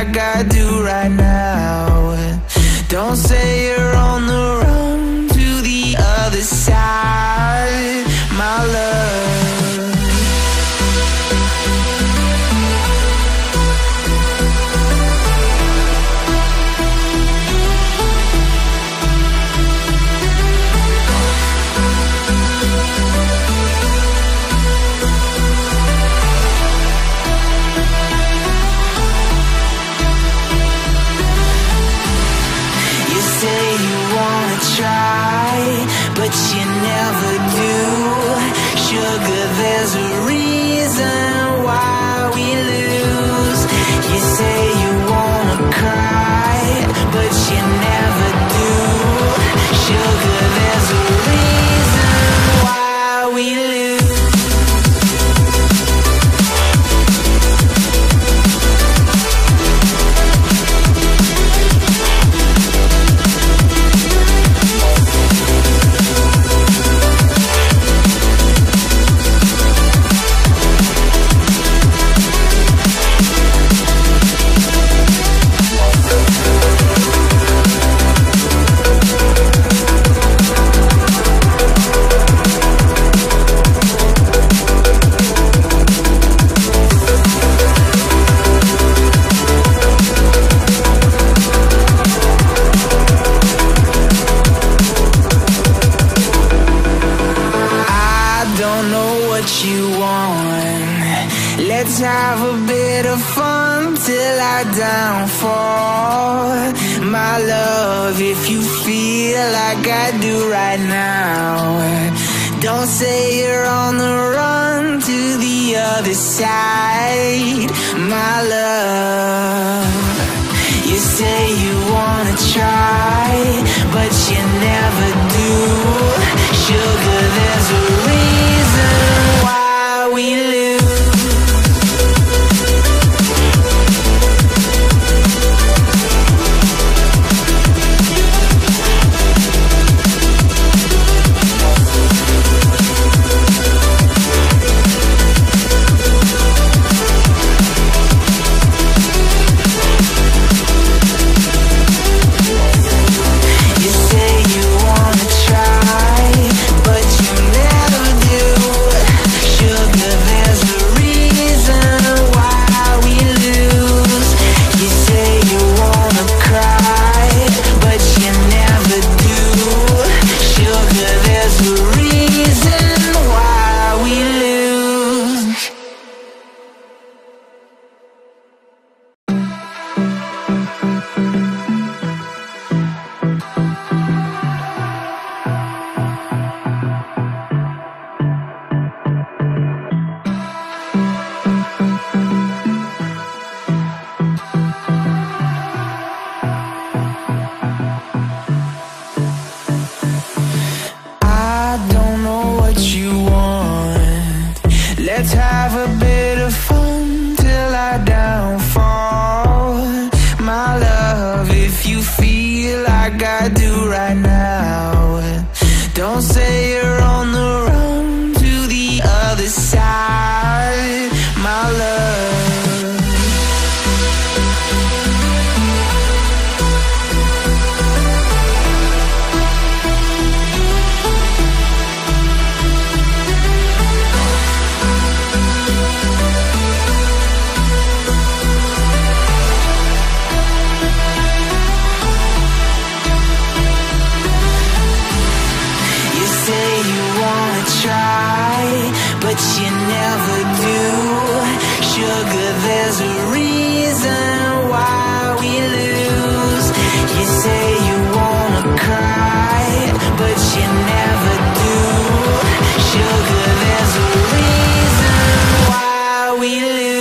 like I do right now. Don't say you're on the run to the other side, my love. Try, but you never do. Sugar, there's a reason why we lose. You say you wanna cry, but you never do. Sugar, there's a reason why we lose. Let's have a bit of fun till I downfall, my love. If you feel like I do right now, don't say you're on the run to the other side, my love. You say you wanna try, but you never do. Sugar, there's a reason why we lose. Let's have a bit of fun till I downfall, my love. If you feel like I do right now, don't say you're on the run to the other side, my love. But you never do. Sugar, there's a reason why we lose. You say you wanna cry, but you never do. Sugar, there's a reason why we lose.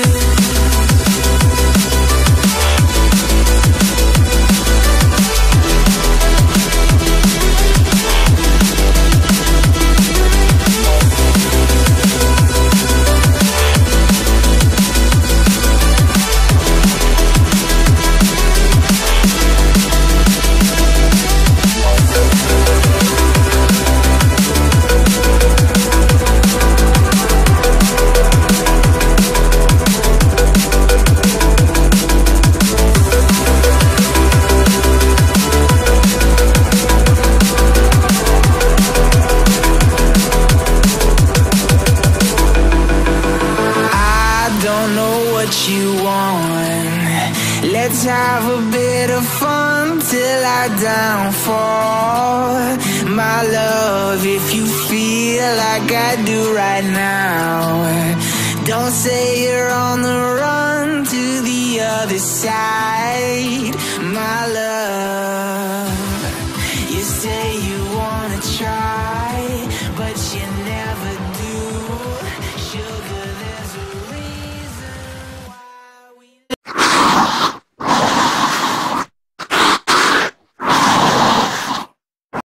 you want. Let's have a bit of fun till I downfall. My love, if you feel like I do right now, don't say you're on the run to the other side. My love.